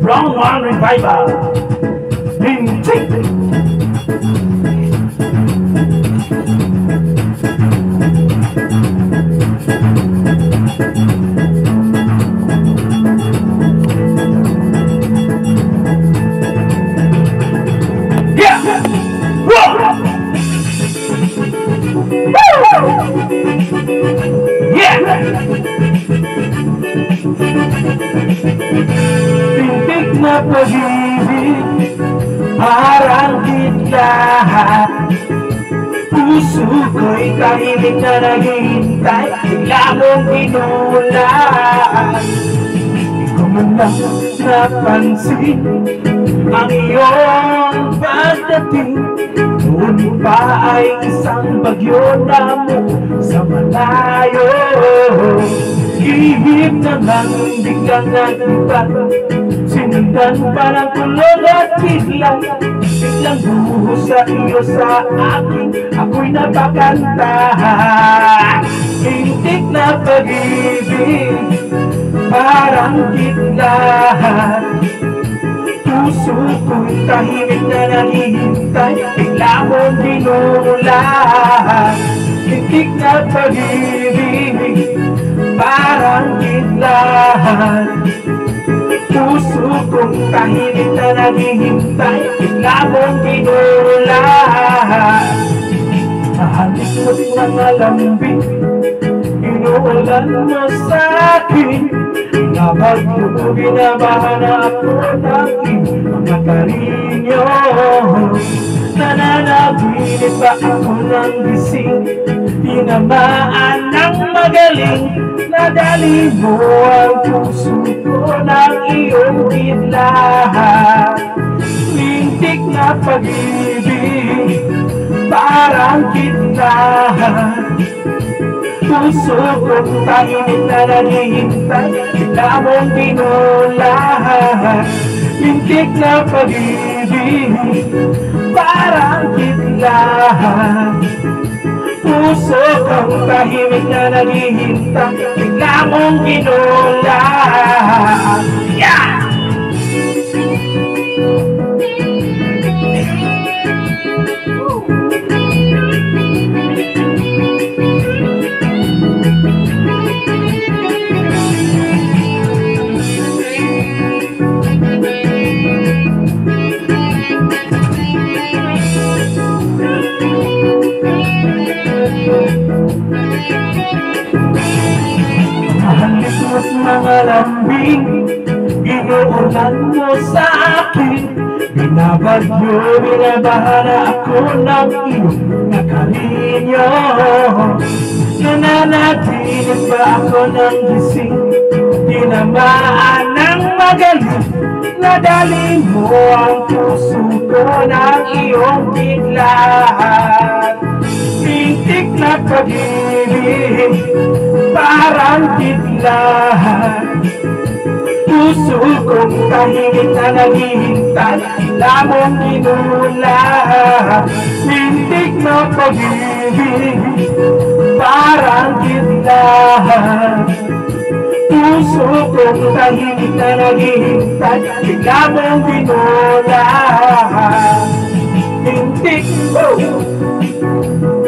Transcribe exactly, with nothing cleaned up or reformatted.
Brown One Revival. Lintik. Yeah. Whoa. Yeah. Tintik na pag-ibig, parang lahat. Puso ko'y tahimik na naghihintay, bigla mong pinulan. Di ko man lang napansin ang iyong pagdating. Noon pa ay isang bagyo na mo sa malayo. Ihip na lang biglang nagibat, sinundan pa ng kulog at biglang biglang buhos sa iyo sa akin, ako'y napakanta. Hintik na pag-ibig, parang kitlahan. Puso ko'y tahimik na naghihintay, bigla mong binulan. Hintik na pag-ibig, parang kitlahan. Puso ko'y tahimik na naghihintay, bigla mong binulan. Mahalik mo't mga lambing, inuulan mo sa'kin. Nabagyo, binabahan na ako ng mga karinyo. Nananaginip pa ako ng gising, tinamaan ng magaling. Nadali mo ang puso ko ng iyong kitlahan. Lintik na pag-ibig, parang kitlahan. Puso ko'y tahimik na naghihintay, bigla mong binulan. Lintik na pag-ibig, parang kitlahan. Puso ko'y tahimik na naghihintay, bigla mong binulan. Yeah! Mahalik mo't mga lambing, inuulan mo sa akin. Binabagyo, binabahan na ako ng iyong nakarinyo. Nananaginip pa ako ng gising, tinamaan ng magaling. Nadali mo ang puso ko ng iyong biglaan. Lintik na pag-ibig, parang kitlahan. Puso ko'y tahimik na naghihintay, bigla mong binulan. Lintik na pag-ibig, parang kitlahan. Puso ko'y tahimik na naghihintay, bigla mong binulan. Lintik, oh!